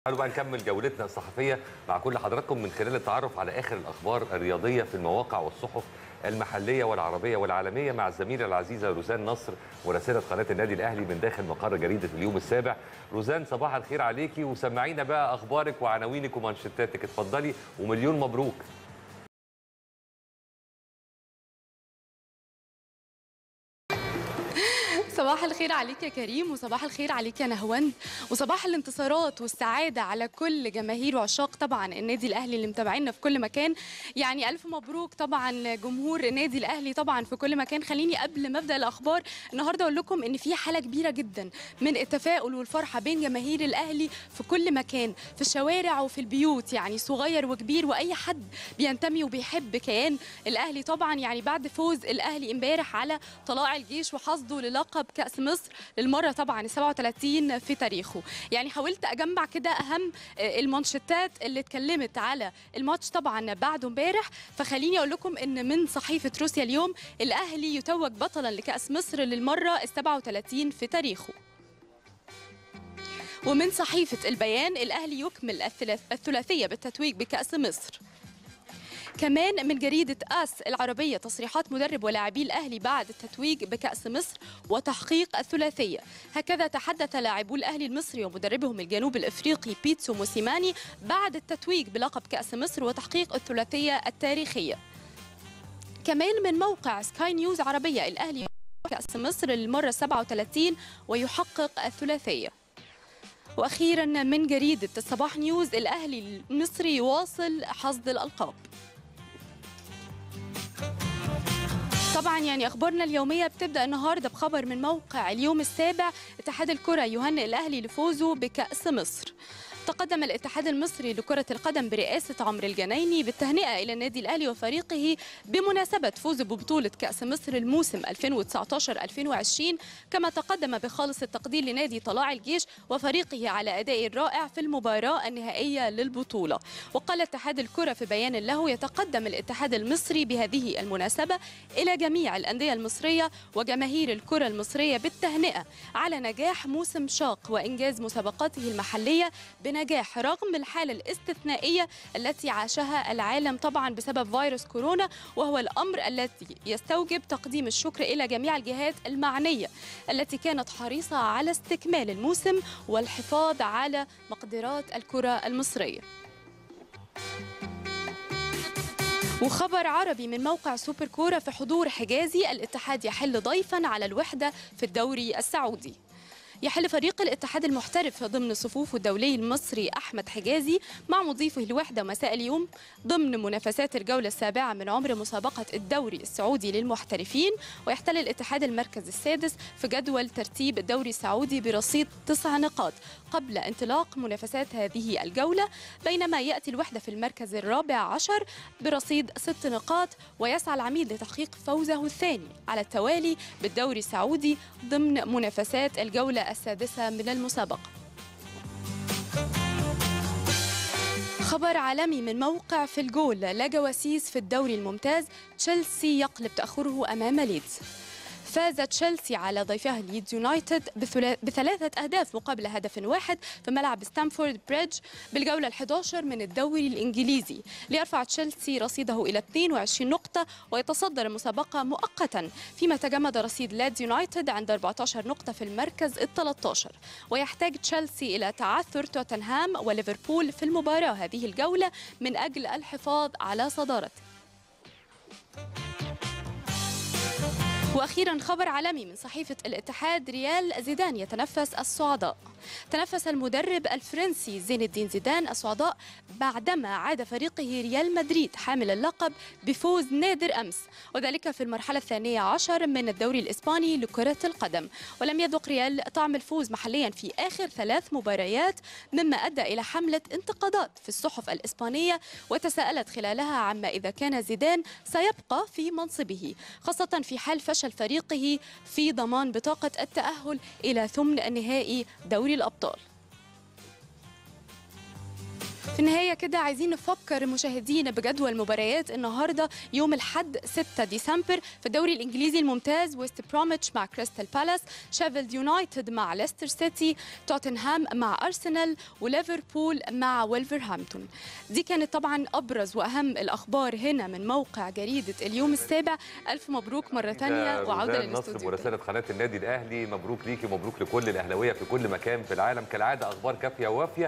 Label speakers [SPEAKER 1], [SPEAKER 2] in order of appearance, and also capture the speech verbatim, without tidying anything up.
[SPEAKER 1] تعالوا بقى نكمل جولتنا الصحفية مع كل حضراتكم من خلال التعرف على آخر الأخبار الرياضية في المواقع والصحف المحلية والعربية والعالمية مع الزميلة العزيزة روزان نصر مراسلة قناة النادي الأهلي من داخل مقر جريدة اليوم السابع. روزان صباح الخير عليكي وسمعينا بقى أخبارك وعناوينك ومانشيتاتك، اتفضلي ومليون مبروك.
[SPEAKER 2] صباح الخير عليك يا كريم، وصباح الخير عليك يا نهوند، وصباح الانتصارات والسعادة على كل جماهير وعشاق طبعا النادي الأهلي اللي متابعينا في كل مكان. يعني ألف مبروك طبعا جمهور النادي الأهلي طبعا في كل مكان. خليني قبل ما أبدأ الأخبار النهاردة أقول لكم إن في حالة كبيرة جدا من التفاؤل والفرحة بين جماهير الأهلي في كل مكان، في الشوارع وفي البيوت، يعني صغير وكبير وأي حد بينتمي وبيحب كيان الأهلي طبعا. يعني بعد فوز الأهلي امبارح على طلائع الجيش وحصده للقب كأس مصر للمرة طبعا السبعة وثلاثين في تاريخه، يعني حاولت أجمع كده أهم المانشيتات اللي اتكلمت على الماتش طبعا بعده امبارح. فخليني أقول لكم إن من صحيفة روسيا اليوم: الأهلي يتوج بطلا لكأس مصر للمرة السبعة وثلاثين في تاريخه. ومن صحيفة البيان: الأهلي يكمل الثلاثية بالتتويج بكأس مصر. كمان من جريدة آس العربية: تصريحات مدرب ولاعبي الأهلي بعد التتويج بكأس مصر وتحقيق الثلاثية. هكذا تحدث لاعبو الأهلي المصري ومدربهم الجنوب الإفريقي بيتسو موسيماني بعد التتويج بلقب كأس مصر وتحقيق الثلاثية التاريخية. كمان من موقع سكاي نيوز عربية: الأهلي كأس مصر للمرة السبعة وثلاثين ويحقق الثلاثية. وأخيرا من جريدة الصباح نيوز: الأهلي المصري يواصل حصد الألقاب. طبعا يعني اخبارنا اليوميه بتبدا النهارده بخبر من موقع اليوم السابع: اتحاد الكره يهنئ الاهلي لفوزه بكاس مصر. تقدم الاتحاد المصري لكرة القدم برئاسة عمرو الجنايني بالتهنئة إلى النادي الأهلي وفريقه بمناسبة فوزه ببطولة كأس مصر الموسم ألفين وتسعطاشر ألفين وعشرين، كما تقدم بخالص التقدير لنادي طلائع الجيش وفريقه على أدائه الرائع في المباراة النهائية للبطولة. وقال اتحاد الكرة في بيان له: يتقدم الاتحاد المصري بهذه المناسبة إلى جميع الأندية المصرية وجماهير الكرة المصرية بالتهنئة على نجاح موسم شاق وإنجاز مسابقاته المحلية بنجاح رغم الحالة الاستثنائية التي عاشها العالم طبعا بسبب فيروس كورونا، وهو الأمر الذي يستوجب تقديم الشكر إلى جميع الجهات المعنية التي كانت حريصة على استكمال الموسم والحفاظ على مقدرات الكرة المصرية. وخبر عربي من موقع سوبر كورة: في حضور حجازي الاتحاد يحل ضيفا على الوحدة في الدوري السعودي. يحل فريق الاتحاد المحترف ضمن صفوف الدولي المصري أحمد حجازي مع مضيفه الوحدة مساء اليوم ضمن منافسات الجولة السابعة من عمر مسابقة الدوري السعودي للمحترفين. ويحتل الاتحاد المركز السادس في جدول ترتيب الدوري السعودي برصيد تسع نقاط قبل انطلاق منافسات هذه الجولة، بينما يأتي الوحدة في المركز الرابع عشر برصيد ست نقاط. ويسعى العميد لتحقيق فوزه الثاني على التوالي بالدوري السعودي ضمن منافسات الجولة السادسة من المسابقة. خبر عالمي من موقع في الجول: لا جواسيس في الدوري الممتاز، تشيلسي يقلب تأخره أمام ليدز. فاز تشيلسي على ضيفه ليدز يونايتد بثلاثة أهداف مقابل هدف واحد في ملعب ستامفورد بريدج بالجولة الحادية عشرة من الدوري الإنجليزي، ليرفع تشيلسي رصيده إلى اثنين وعشرين نقطة ويتصدر المسابقة مؤقتا، فيما تجمد رصيد ليدز يونايتد عند أربعة عشر نقطة في المركز الثالث عشر. ويحتاج تشيلسي إلى تعثر توتنهام وليفربول في المباراة هذه الجولة من أجل الحفاظ على صدارته. وأخيرا خبر عالمي من صحيفة الاتحاد: ريال زيدان يتنفس الصعداء. تنفس المدرب الفرنسي زين الدين زيدان الصعداء بعدما عاد فريقه ريال مدريد حامل اللقب بفوز نادر أمس، وذلك في المرحلة الثانية عشر من الدوري الإسباني لكرة القدم. ولم يذق ريال طعم الفوز محليا في آخر ثلاث مباريات، مما أدى إلى حملة انتقادات في الصحف الإسبانية وتساءلت خلالها عما إذا كان زيدان سيبقى في منصبه، خاصة في حال فشل فريقه في ضمان بطاقة التأهل إلى ثمن نهائي دوري الأبطال. في النهايه كده عايزين نفكر مشاهدينا بجدول مباريات النهارده يوم الاحد ستة ديسمبر في الدوري الانجليزي الممتاز. ويست بروميتش مع كريستال بالاس، شيفيلد يونايتد مع ليستر سيتي، توتنهام مع ارسنال، وليفربول مع ويلفرهامبتون. دي كانت طبعا ابرز واهم الاخبار هنا من موقع جريده اليوم السابع. الف مبروك مره ثانيه وعوده للاستوديو.
[SPEAKER 1] مراسله قناه النادي الاهلي، مبروك ليكي ومبروك لكل الاهلاويه في كل مكان في العالم. كالعاده اخبار كافيه ووافيه.